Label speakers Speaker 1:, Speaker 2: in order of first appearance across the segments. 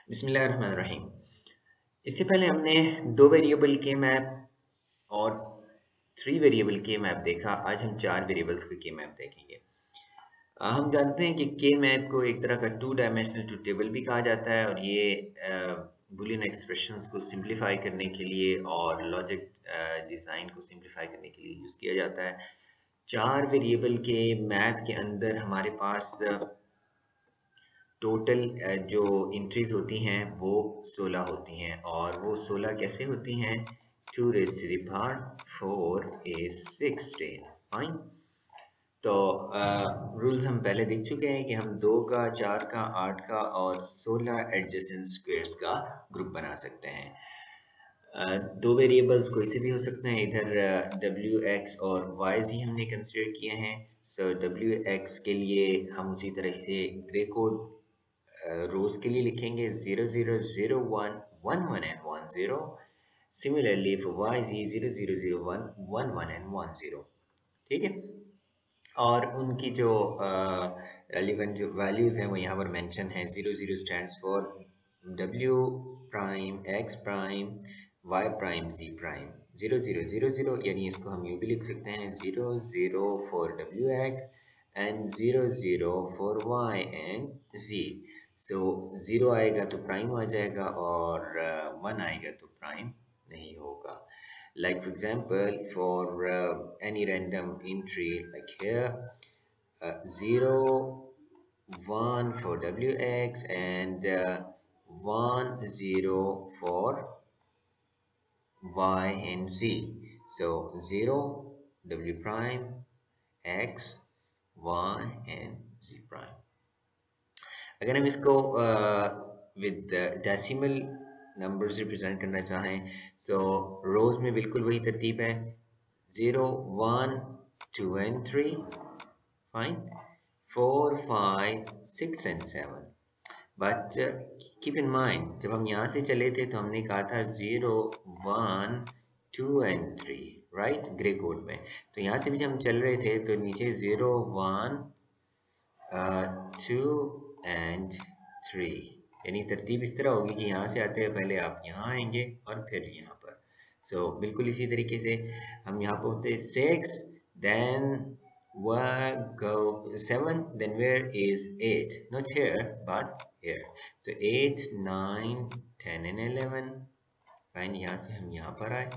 Speaker 1: बिस्मिल्लाहिर्रहमानिर्रहीम। इससे पहले हमने दो वेरिएबल के मैप और थ्री वेरिएबल के मैप देखा। आज हम चार वेरिएबल्स के मैप देखेंगे। हम जानते हैं कि के मैप को एक तरह का टू डायमेंशनल टू टेबल भी कहा जाता है और ये बुलियन एक्सप्रेशंस को सिंप्लीफाई करने के लिए और लॉजिक डिज़ाइन को सिंप्लीफाई करने के लिए यूज़ किया जाता है। चार वेरिएबल के मैप के अंदर हमारे पास टोटल जो एंट्रीज होती हैं वो 16 होती हैं और वो 16 कैसे होती हैं 2 raised to the power 4 is 16। Fine. तो रूल्स हम पहले देख चुके हैं कि हम 2 का 4 का 8 का और 16 एडजेसेंट स्क्वायर्स का ग्रुप बना सकते हैं। दो वेरिएबल्स कोई से भी हो सकते हैं। इधर डब्ल्यू एक्स और वाई जी हमने कंसिडर किए हैं। सो डब्ल्यू एक्स के लिए हम उसी तरह से ग्रे कोड रोज के लिए लिखेंगे 0 0 0 1 1 1 and 1 0। Similarly for YZ 0 0 0 1 1 1 and 1 0। ठीक है। और उनकी जो रेलिवेंट जो वैल्यूज हैं वो यहाँ पर मेंशन है। 0 0 stands for W prime X prime Y prime Z prime. 0 0 0 0 यानी इसको हम यूँ भी लिख सकते हैं 0 0 for WX and 0 0 for Y and Z। So 0 आएगा तो प्राइम आ जाएगा और 1 आएगा तो प्राइम नहीं होगा। Like for example, for any random entry like here, 0 1 for WX and 1 0 for Y and Z. So 0 W prime X Y and Z prime। अगर हम इसको विद डेसिमल नंबर्स रिप्रेजेंट करना चाहें तो रोज में बिल्कुल वही तरतीब है 0 1 2 and 3 fine 4 5 6 and 7। But keep in mind जब हम यहाँ से चले थे तो हमने कहा था 0 1 2 and 3 राइट ग्रे कोड में। तो यहाँ से भी जब हम चल रहे थे तो नीचे 0 1 2 and 3 यानी तरतीब इस तरह होगी कि यहाँ से आते हैं पहले आप यहाँ आएंगे और फिर यहाँ पर। सो बिल्कुल इसी तरीके से हम यहाँ पहुँचते 6 then go 7 then where is 8 not here but here। so 8 9 10 and 11 fine. यहाँ से हम यहाँ पर आए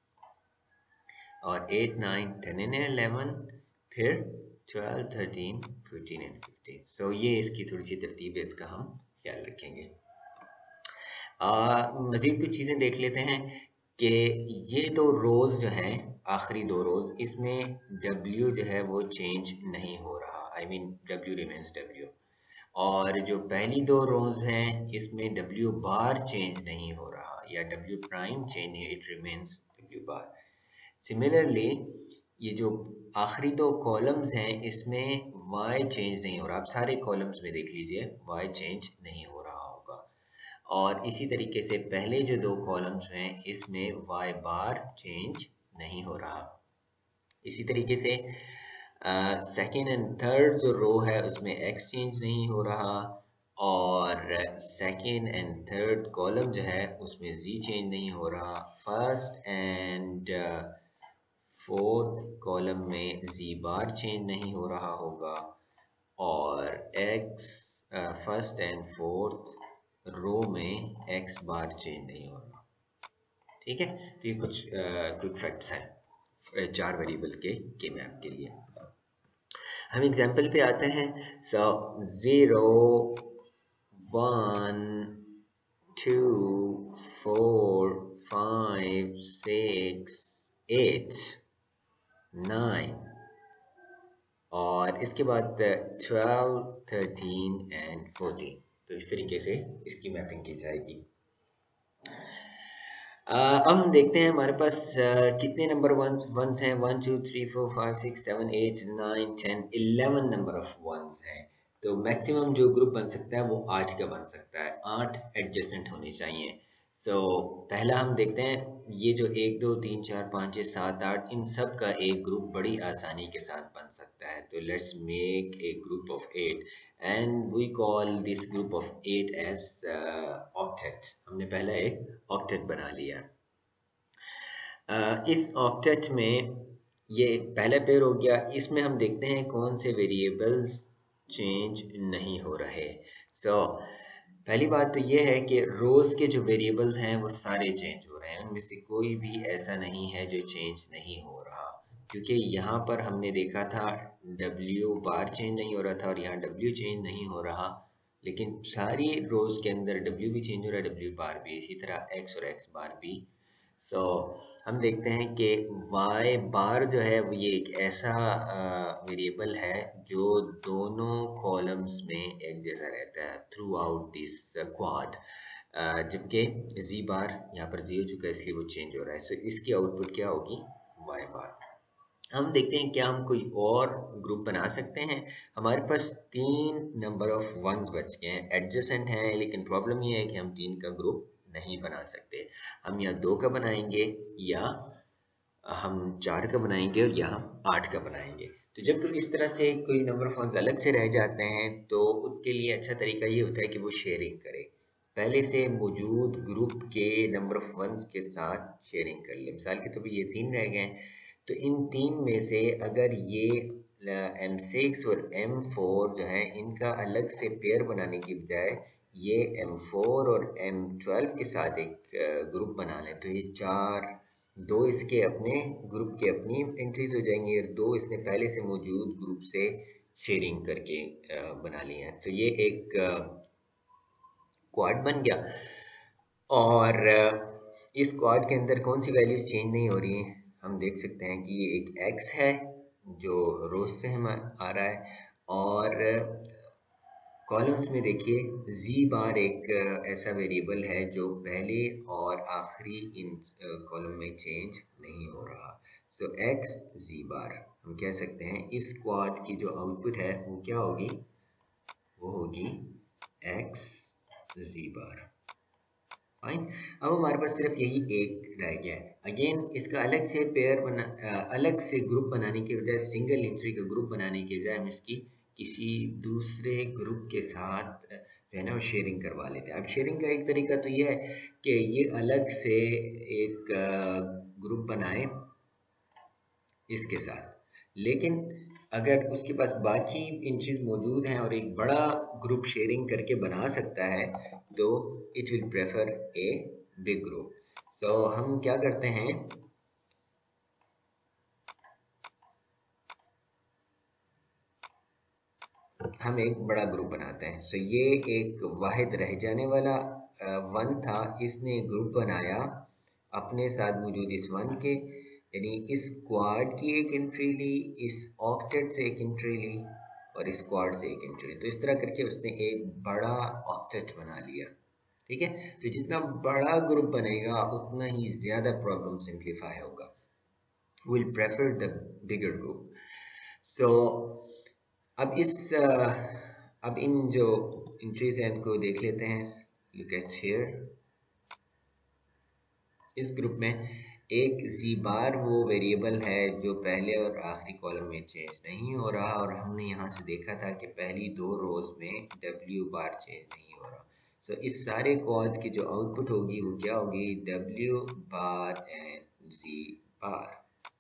Speaker 1: और 8 9 10 and 11 फिर 12 13 14 and 15। सो ये इसकी थोड़ी सी तरतीब है, इसका हम ख्याल रखेंगे। मज़ीद कुछ चीज़ें देख लेते हैं कि ये दो रोज़ जो हैं आखिरी दो रोज़ इसमें W जो है वो चेंज नहीं हो रहा। I mean W remains W। और जो पहली दो रोज़ हैं इसमें W बार चेंज नहीं हो रहा या W प्राइम चेंज नहीं, it remains W bar. Similarly ये जो आखिरी दो कॉलम्स हैं इसमें y चेंज नहीं हो रहा। आप सारे कॉलम्स में देख लीजिए y चेंज नहीं हो रहा होगा। और इसी तरीके से पहले जो दो कॉलम्स हैं इसमें y बार चेंज नहीं हो रहा। इसी तरीके से सेकेंड एंड थर्ड जो रो है उसमें x चेंज नहीं हो रहा और सेकेंड एंड थर्ड कॉलम जो है उसमें z चेंज नहीं हो रहा। फर्स्ट एंड फोर्थ कॉलम में z बार चेंज नहीं हो रहा होगा और x first and fourth row में x बार चेंज नहीं हो रहा। ठीक है। तो ये कुछ क्विक फैक्ट्स हैं चार वेरिएबल के मैप के लिए। हम एग्जांपल पे आते हैं। सो 0 1 2 4 5 6 8 9 और इसके बाद 12 13 एंड 14। तो इस तरीके से इसकी मैपिंग की जाएगी। अब हम देखते हैं हमारे पास कितने नंबर वंस हैं। 1 2 3 4 5 6 7 8 9 10 11 नंबर ऑफ वंस हैं। तो मैक्सिमम जो ग्रुप बन सकता है वो 8 का बन सकता है। 8 एडजेसेंट होने चाहिए। पहला हम देखते हैं, ये जो 1 2 3 4 5 6 7 8 इन सब का एक ग्रुप बड़ी आसानी के साथ बन सकता है। तो let's make a group of 8 and we call this group of 8 as octet. हमने पहला एक ऑक्टेट बना लिया। इस ऑक्टेट में ये पहला पेयर हो गया। इसमें हम देखते हैं कौन से वेरिएबल्स चेंज नहीं हो रहे। पहली बात तो ये है कि रोज के जो वेरिएबल्स हैं वो सारे चेंज हो रहे हैं, उनमें से कोई भी ऐसा नहीं है जो चेंज नहीं हो रहा, क्योंकि यहाँ पर हमने देखा था W बार चेंज नहीं हो रहा था और यहाँ W चेंज नहीं हो रहा, लेकिन सारी रोज के अंदर W भी चेंज हो रहा है, W बार भी, इसी तरह X और X बार भी। हम देखते हैं कि y बार जो है वो ये एक ऐसा वेरिएबल है जो दोनों कॉलम्स में एक जैसा रहता है थ्रू आउट दिस क्वाड, जबकि z बार यहाँ पर 0 हो चुका है इसलिए वो चेंज हो रहा है। इसकी आउटपुट क्या होगी, y बार। हम देखते हैं क्या हम कोई और ग्रुप बना सकते हैं। हमारे पास 3 नंबर ऑफ वंस बच गए हैं, एडजेसेंट हैं, लेकिन प्रॉब्लम ये है कि हम 3 का ग्रुप नहीं बना सकते। हम या 2 का बनाएंगे या हम 4 का बनाएंगे या हम 8 का बनाएंगे। तो जब इस तरह से कोई नंबर ऑफ वंस अलग से रह जाते हैं तो उसके लिए अच्छा तरीका ये होता है कि वो शेयरिंग करे, पहले से मौजूद ग्रुप के नंबर ऑफ वंस के साथ शेयरिंग कर ले। मिसाल के तौर पर ये 3 रह गए, तो इन 3 में से अगर ये M6 और M4 जो है इनका अलग से पेयर बनाने की बजाय ये M4 और M12 के साथ एक ग्रुप बना लें, तो ये 4 2 इसके अपने ग्रुप की अपनी एंट्रीज हो जाएंगी और 2 इसने पहले से मौजूद ग्रुप से शेयरिंग करके बना ली है। तो ये एक क्वाड बन गया और इस क्वाड के अंदर कौन सी वैल्यूज चेंज नहीं हो रही हैं। हम देख सकते हैं कि ये एक x है जो रोज से हम आ रहा है और कॉलम्स में देखिए z बार एक ऐसा वेरिएबल है जो पहले और आखिरी इन कॉलम में चेंज नहीं हो रहा। सो x z बार हम कह सकते हैं इस क्वाड की जो आउटपुट है वो क्या होगी, वो होगी x z बार। फाइन। अब हमारे पास सिर्फ यही एक रह गया है। अगेन इसका अलग से पेयर अलग से ग्रुप बनाने के बजाय, सिंगल एंट्री का ग्रुप बनाने के बजाय हम इसकी किसी दूसरे ग्रुप के साथ जो है ना वो शेयरिंग करवा लेते हैं। अब शेयरिंग का एक तरीका तो ये है कि ये अलग से एक ग्रुप बनाए इसके साथ, लेकिन अगर उसके पास बाकी एंट्रीज मौजूद हैं और एक बड़ा ग्रुप शेयरिंग करके बना सकता है तो it will prefer a big group. So हम क्या करते हैं, हम एक बड़ा ग्रुप बनाते हैं। सो ये एक वाहिद रह जाने वाला वन था, इसने ग्रुप बनाया अपने साथ मौजूद इस वन के, यानी इस क्वाड की एक एंट्री ली, इस ऑक्टेट से एक एंट्री ली और इस क्वाड से एक एंट्री। तो इस तरह करके उसने एक बड़ा ऑक्टेट बना लिया। ठीक है, तो जितना बड़ा ग्रुप बनेगा उतना ही ज्यादा प्रॉब्लम सिंप्लीफाई होगा। Will prefer the bigger group. So अब इन जो एंट्रीज हैं इनको देख लेते हैं। लुक एट हियर, इस ग्रुप में एक z बार वो वेरिएबल है जो पहले और आखिरी कॉलम में चेंज नहीं हो रहा और हमने यहाँ से देखा था कि पहली 2 रोज में w बार चेंज नहीं हो रहा। सो इस सारे कॉल्स की जो आउटपुट होगी वो क्या होगी, w bar and z bar,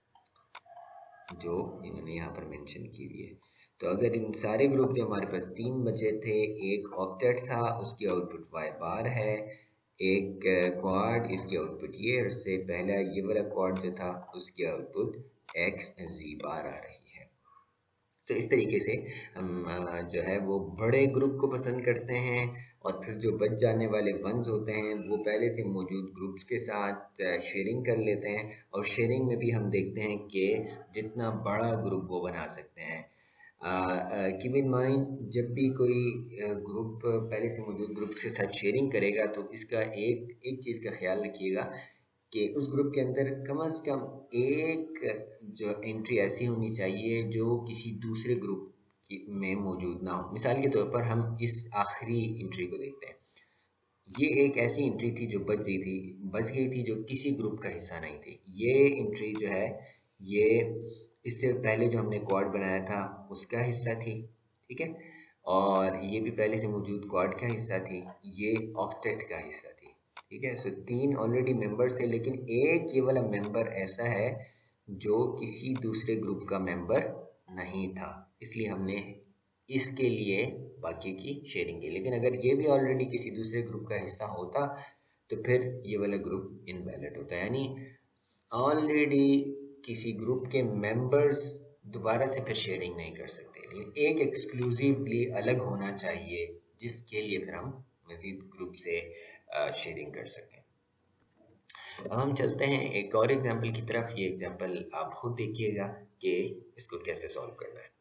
Speaker 1: जो इन्होंने यहाँ पर मेंशन की हुई है। तो अगर इन सारे ग्रुप जो हमारे पास 3 बचे थे, एक ऑक्टेट था उसकी आउटपुट y बार है, एक क्वाड इसकी आउटपुट ये, उससे पहला ये वाला क्वाड जो था उसकी आउटपुट x z बार आ रही है। तो इस तरीके से हम जो है वो बड़े ग्रुप को पसंद करते हैं और फिर जो बच जाने वाले वंस होते हैं वो पहले से मौजूद ग्रुप्स के साथ शेयरिंग कर लेते हैं। और शेयरिंग में भी हम देखते हैं कि जितना बड़ा ग्रुप वो बना सकते हैं। कीप इन माइंड, जब भी कोई ग्रुप पहले से मौजूद ग्रुप के साथ शेयरिंग करेगा तो इसका एक चीज़ का ख्याल रखिएगा कि उस ग्रुप के अंदर कम से कम एक जो एंट्री ऐसी होनी चाहिए जो किसी दूसरे ग्रुप में मौजूद ना हो। मिसाल के तौर पर हम इस आखिरी एंट्री को देखते हैं, ये एक ऐसी एंट्री थी जो बच गई थी, जो किसी ग्रुप का हिस्सा नहीं थी। ये एंट्री जो है ये इससे पहले जो हमने क्वाड बनाया था उसका हिस्सा थी, ठीक है, और ये भी पहले से मौजूद क्वाड का हिस्सा थी, ये ऑक्टेट का हिस्सा थी, ठीक है। सो 3 ऑलरेडी मेंबर्स थे, लेकिन एक ये वाला मेंबर ऐसा है जो किसी दूसरे ग्रुप का मेंबर नहीं था, इसलिए हमने इसके लिए बाकी की शेयरिंग की। लेकिन अगर ये भी ऑलरेडी किसी दूसरे ग्रुप का हिस्सा होता तो फिर ये वाला ग्रुप इनवैलिड होता, यानी ऑलरेडी किसी ग्रुप के मेंबर्स दोबारा से फिर शेयरिंग नहीं कर सकते, लेकिन एक एक्सक्लूसिवली अलग होना चाहिए जिसके लिए फिर हम मजीद ग्रुप से शेयरिंग कर सकें। अब हम चलते हैं एक और एग्जाम्पल की तरफ। ये एग्जाम्पल आप खुद देखिएगा कि इसको कैसे सॉल्व करना है।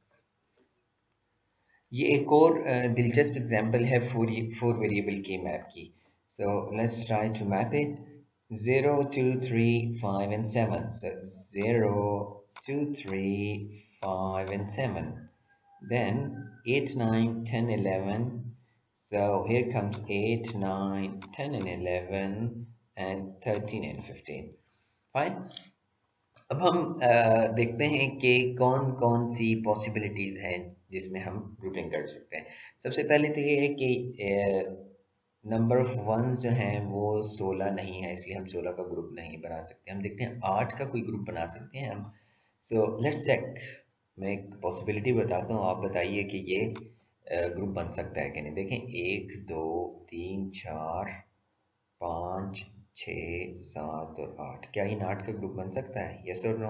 Speaker 1: ये एक और दिलचस्प एग्जाम्पल है फोर वेरिएबल के मैप की। So let's try to map it 0 2 3 5 and 7. So 0 2 3 5 and 7, then 8 9 10 11. So here comes 8 9 10 and 11 and 13 and 15. Fine. अब हम देखते हैं कि कौन कौन सी पॉसिबिलिटीज हैं जिसमें हम ग्रुपिंग कर सकते हैं। सबसे पहले तो ये है कि नंबर ऑफ वंस जो हैं वो 16 नहीं है, इसलिए हम 16 का ग्रुप नहीं बना सकते। हम देखते हैं 8 का कोई ग्रुप बना सकते हैं हम। So let's check. मैं एक पॉसिबिलिटी बताता हूँ, आप बताइए कि ये ग्रुप बन सकता है कि नहीं। देखें 1 2 3 4 5 6 7 और 8, क्या इन 8 का ग्रुप बन सकता है? यस और नो?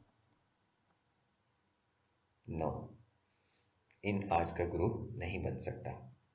Speaker 1: नो, इन 8 का ग्रुप नहीं बन सकता।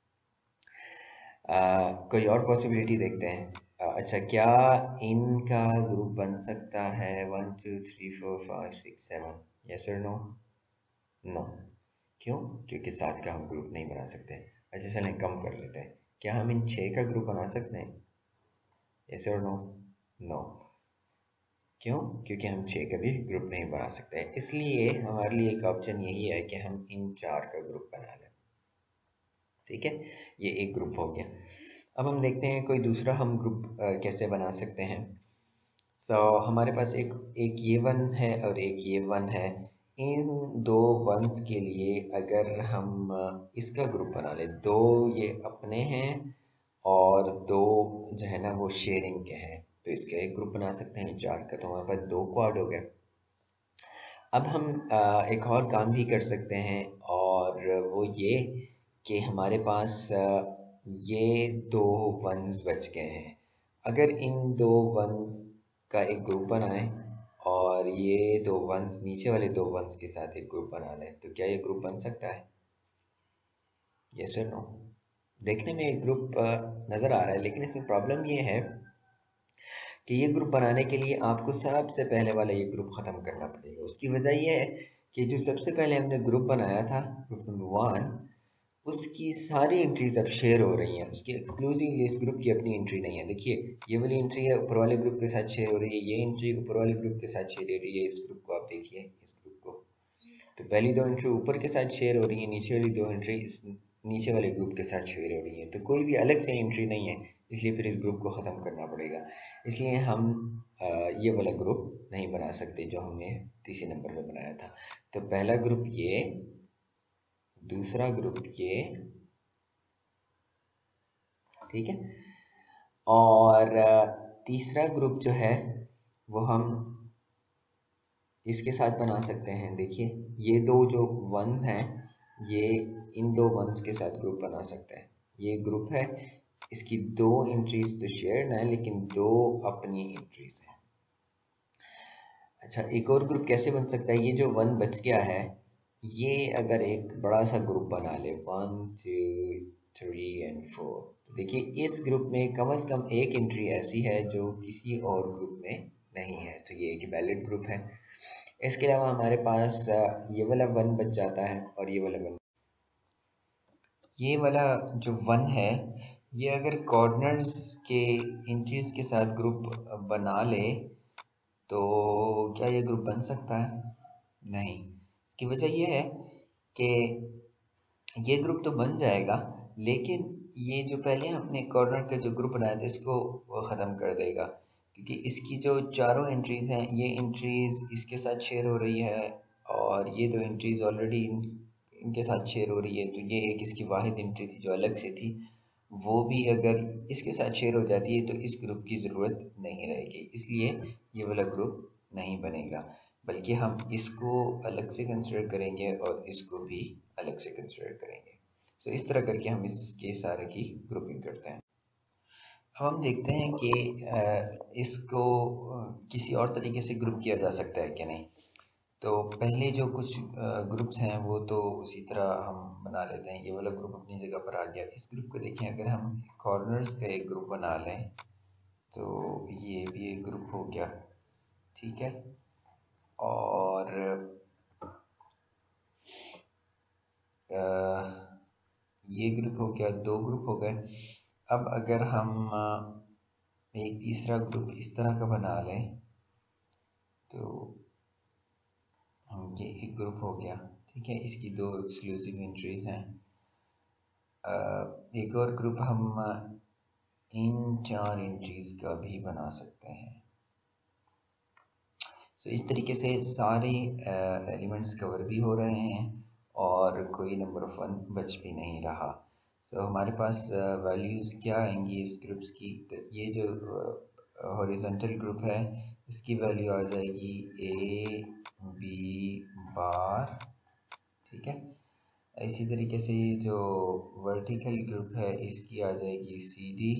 Speaker 1: कोई और पॉसिबिलिटी देखते हैं। अच्छा, क्या इनका ग्रुप बन सकता है 1 2 3 4 5 6 7? यस और नो? नो। क्यों? क्योंकि 7 का हम ग्रुप नहीं बना सकते। अच्छा चलें कम कर लेते हैं। क्या हम इन 6 का ग्रुप बना सकते हैं? यस और नो? नो। क्यों? क्योंकि हम 6 का भी ग्रुप नहीं बना सकते, इसलिए हमारे लिए एक ऑप्शन यही है कि हम इन 4 का ग्रुप बना लें। ठीक है, ये एक ग्रुप हो गया। अब हम देखते हैं कोई दूसरा हम ग्रुप कैसे बना सकते हैं। हमारे पास एक ये वन है और एक ये वन है। इन दो वंस के लिए अगर हम इसका ग्रुप बना लें, 2 ये अपने हैं और 2 जो है ना वो शेयरिंग के हैं, तो इसका एक ग्रुप बना सकते हैं 4 का, तो हमारे पास 2 क्वाड हो गए। अब हम एक और काम भी कर सकते हैं, और वो ये कि हमारे पास ये 2 वंस बच गए हैं। अगर इन 2 वंस का एक ग्रुप बनाएं और ये 2 वंस नीचे वाले 2 वंस के साथ एक ग्रुप बना लें, तो क्या ये ग्रुप बन सकता है? यस और नो? देखने में एक ग्रुप नज़र आ रहा है, लेकिन इसमें प्रॉब्लम ये है कि ये ग्रुप बनाने के लिए आपको सबसे पहले वाला ये ग्रुप ख़त्म करना पड़ेगा। उसकी वजह ये है कि जो सबसे पहले हमने ग्रुप बनाया था, ग्रुप नंबर 1, उसकी सारी एंट्रीज अब शेयर हो रही हैं। उसकी एक्सक्लूसिवली इस ग्रुप की अपनी एंट्री नहीं है। देखिए ये वाली एंट्री है ऊपर वाले ग्रुप के साथ शेयर हो रही है, ये एंट्री ऊपर वाले ग्रुप के साथ शेयर हो रही है। इस ग्रुप को आप देखिए, इस ग्रुप को, तो पहली 2 एंट्री ऊपर के साथ शेयर हो रही है, नीचे वाली 2 एंट्री इस नीचे वाले ग्रुप के साथ शेयर हो रही है, तो कोई भी अलग से एंट्री नहीं है, इसलिए फिर इस ग्रुप को ख़त्म करना पड़ेगा। इसलिए हम ये वाला ग्रुप नहीं बना सकते जो हमने तीसरे नंबर पे बनाया था। तो पहला ग्रुप ये, दूसरा ग्रुप ये, ठीक है, और तीसरा ग्रुप जो है वो हम इसके साथ बना सकते हैं। देखिए ये 2 जो वंस हैं, ये इन 2 वंस के साथ ग्रुप बना सकते हैं। ये ग्रुप है, इसकी 2 एंट्रीज तो शेयर है लेकिन 2 अपनी एंट्रीज हैं। अच्छा, एक और ग्रुप कैसे बन सकता है? ये जो 1 बच गया है, ये अगर एक बड़ा सा ग्रुप बना ले 1 2 3 and 4, देखिए इस ग्रुप में कम से कम एक एंट्री ऐसी है जो किसी और ग्रुप में नहीं है, तो ये एक वैलिड ग्रुप है। इसके अलावा हमारे पास ये वाला 1 बच जाता है और ये वाला 1, ये वाला जो 1 है, ये अगर कॉर्नर्स के एंट्रीज के साथ ग्रुप बना ले तो क्या ये ग्रुप बन सकता है? नहीं। इसकी वजह ये है कि ये ग्रुप तो बन जाएगा लेकिन ये जो पहले हमने कॉर्नर का जो ग्रुप बनाया था इसको ख़त्म कर देगा, क्योंकि इसकी जो चारों एंट्रीज हैं ये एंट्रीज इसके साथ शेयर हो रही है और ये दो एंट्रीज ऑलरेडी इनके साथ शेयर हो रही है। तो ये एक इसकी वाहिद एंट्री थी जो अलग से थी, वो भी अगर इसके साथ शेयर हो जाती है तो इस ग्रुप की ज़रूरत नहीं रहेगी, इसलिए ये वाला ग्रुप नहीं बनेगा, बल्कि हम इसको अलग से कंसिडर करेंगे और इसको भी अलग से कंसिडर करेंगे। तो इस तरह करके हम इसके सारे की ग्रुपिंग करते हैं। अब हम देखते हैं कि इसको किसी और तरीके से ग्रुप किया जा सकता है कि नहीं। तो पहले जो कुछ ग्रुप्स हैं वो तो उसी तरह हम बना लेते हैं। ये वाला ग्रुप अपनी जगह पर आ गया। इस ग्रुप को देखें, अगर हम कॉर्नर्स का एक ग्रुप बना लें तो ये भी एक ग्रुप हो गया, ठीक है। और ये ग्रुप हो गया, दो ग्रुप हो गए। अब अगर हम एक तीसरा ग्रुप इस तरह का बना लें तो ये एक ग्रुप हो गया, ठीक है। इसकी दो एक्सक्लूसिव एंट्रीज हैं। एक और ग्रुप हम इन चार एंट्रीज का भी बना सकते हैं। तो इस तरीके से सारे एलिमेंट्स कवर भी हो रहे हैं और कोई नंबर ऑफ वन बच भी नहीं रहा। तो हमारे पास वैल्यूज़ क्या आएंगी इस ग्रुप्स की। तो ये जो हॉरिजॉन्टल ग्रुप है इसकी वैल्यू आ जाएगी ए बी बार, ठीक है। इसी तरीके से जो वर्टिकल ग्रुप है इसकी आ जाएगी सी डी।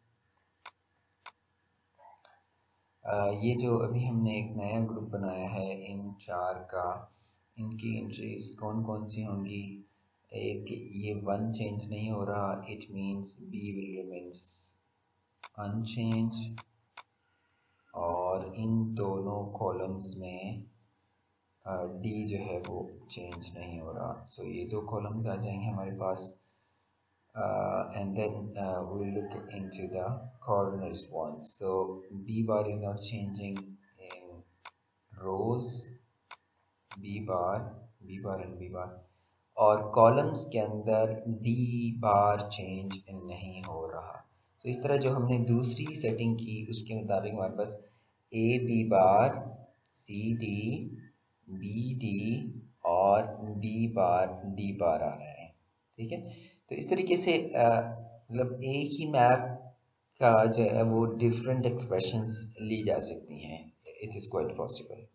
Speaker 1: ये जो अभी हमने एक नया ग्रुप बनाया है इन चार का, इनकी एंट्रीज कौन कौन सी होंगी। एक ये वन चेंज नहीं हो रहा, it means B will remains unchanged, और इन दोनों कॉलम्स में डी जो है वो चेंज नहीं हो रहा। सो ये दो कॉलम्स आ जाएंगे हमारे पास। And then we'll look into the corners one. So B bar is not changing in rows, B bar and B bar, और कॉलम्स के अंदर D बार चेंज नहीं हो रहा। तो इस तरह जो हमने दूसरी सेटिंग की उसके मुताबिक हमारे पास A B bar, C D, B D और B बार D बार आ रहे हैं, ठीक है। तो इस तरीके से मतलब एक ही मैप का जो है वो डिफरेंट एक्सप्रेशंस ली जा सकती हैं। It is quite possible.